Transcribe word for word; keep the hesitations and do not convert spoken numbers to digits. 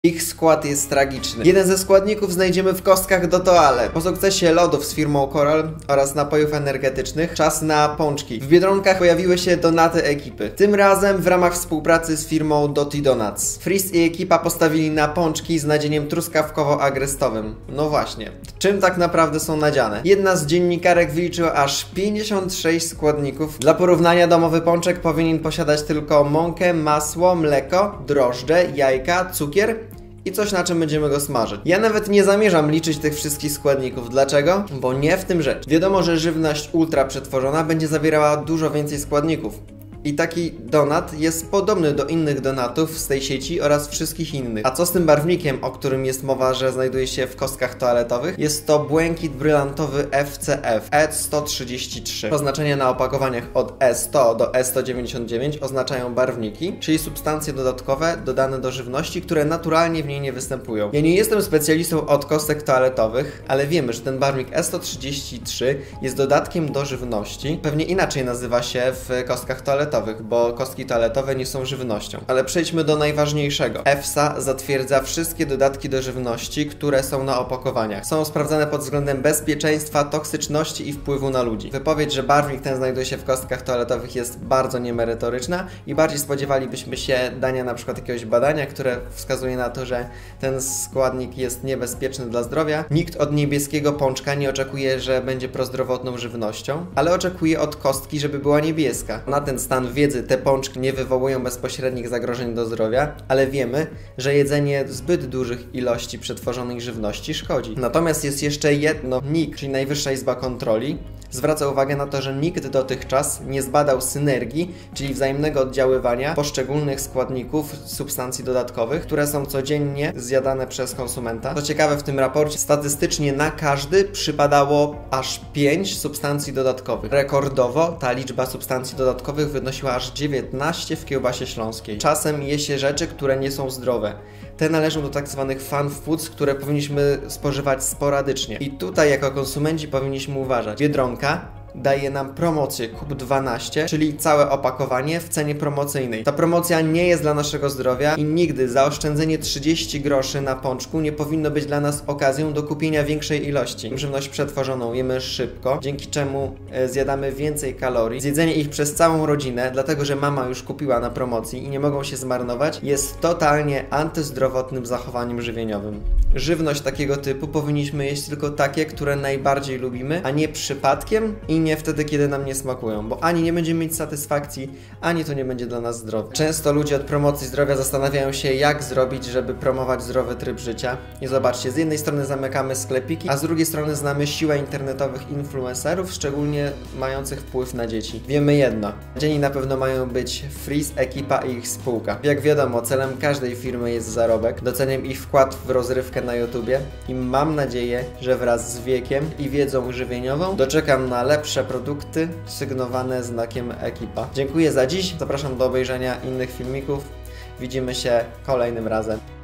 Ich skład jest tragiczny. Jeden ze składników znajdziemy w kostkach do toalet. Po sukcesie lodów z firmą Coral oraz napojów energetycznych, czas na pączki. W Biedronkach pojawiły się donaty ekipy. Tym razem w ramach współpracy z firmą Doty Donuts. Freeze i ekipa postawili na pączki z nadzieniem truskawkowo-agrestowym. No właśnie. Czym tak naprawdę są nadziane? Jedna z dziennikarek wyliczyła aż pięćdziesiąt sześć składników. Dla porównania domowy pączek powinien posiadać tylko mąkę, masło, mleko, drożdże, jajka, cukier i coś, na czym będziemy go smażyć. Ja nawet nie zamierzam liczyć tych wszystkich składników. Dlaczego? Bo nie w tym rzecz. Wiadomo, że żywność ultra przetworzona będzie zawierała dużo więcej składników. I taki donat jest podobny do innych donatów z tej sieci oraz wszystkich innych. A co z tym barwnikiem, o którym jest mowa, że znajduje się w kostkach toaletowych? Jest to błękit brylantowy F C F E sto trzydzieści trzy. Oznaczenia na opakowaniach od E sto do E sto dziewięćdziesiąt dziewięć oznaczają barwniki, czyli substancje dodatkowe dodane do żywności, które naturalnie w niej nie występują. Ja nie jestem specjalistą od kostek toaletowych, ale wiemy, że ten barwnik E sto trzydzieści trzy jest dodatkiem do żywności. Pewnie inaczej nazywa się w kostkach toaletowych, bo kostki toaletowe nie są żywnością. Ale przejdźmy do najważniejszego. EFSA zatwierdza wszystkie dodatki do żywności, które są na opakowaniach. Są sprawdzane pod względem bezpieczeństwa, toksyczności i wpływu na ludzi. Wypowiedź, że barwnik ten znajduje się w kostkach toaletowych, jest bardzo niemerytoryczna i bardziej spodziewalibyśmy się dania na przykład jakiegoś badania, które wskazuje na to, że ten składnik jest niebezpieczny dla zdrowia. Nikt od niebieskiego pączka nie oczekuje, że będzie prozdrowotną żywnością, ale oczekuje od kostki, żeby była niebieska. Na ten stan wiedzy te pączki nie wywołują bezpośrednich zagrożeń do zdrowia, ale wiemy, że jedzenie zbyt dużych ilości przetworzonej żywności szkodzi. Natomiast jest jeszcze jedno. N I C, czyli Najwyższa Izba Kontroli, zwraca uwagę na to, że nikt dotychczas nie zbadał synergii, czyli wzajemnego oddziaływania poszczególnych składników, substancji dodatkowych, które są codziennie zjadane przez konsumenta. Co ciekawe, w tym raporcie statystycznie na każdy przypadało aż pięć substancji dodatkowych. Rekordowo ta liczba substancji dodatkowych wynosiła aż dziewiętnaście w kiełbasie śląskiej. Czasem je się rzeczy, które nie są zdrowe. Te należą do tak zwanych fun foods, które powinniśmy spożywać sporadycznie. I tutaj jako konsumenci powinniśmy uważać. Biedronka daje nam promocję kup dwanaście, czyli całe opakowanie w cenie promocyjnej. Ta promocja nie jest dla naszego zdrowia i nigdy zaoszczędzenie trzydzieści groszy na pączku nie powinno być dla nas okazją do kupienia większej ilości. Żywność przetworzoną jemy szybko, dzięki czemu e, zjadamy więcej kalorii. Zjedzenie ich przez całą rodzinę, dlatego że mama już kupiła na promocji i nie mogą się zmarnować, jest totalnie antyzdrowotnym zachowaniem żywieniowym. Żywność takiego typu powinniśmy jeść tylko takie, które najbardziej lubimy, a nie przypadkiem i nie wtedy, kiedy nam nie smakują, bo ani nie będziemy mieć satysfakcji, ani to nie będzie dla nas zdrowe. Często ludzie od promocji zdrowia zastanawiają się, jak zrobić, żeby promować zdrowy tryb życia. I zobaczcie, z jednej strony zamykamy sklepiki, a z drugiej strony znamy siłę internetowych influencerów, szczególnie mających wpływ na dzieci. Wiemy jedno, dzieni na pewno mają być Freeze, ekipa i ich spółka. Jak wiadomo, celem każdej firmy jest zarobek. Doceniam ich wkład w rozrywkę na YouTubie i mam nadzieję, że wraz z wiekiem i wiedzą żywieniową doczekam na lepsze produkty sygnowane znakiem ekipa. Dziękuję za dziś, zapraszam do obejrzenia innych filmików. Widzimy się kolejnym razem.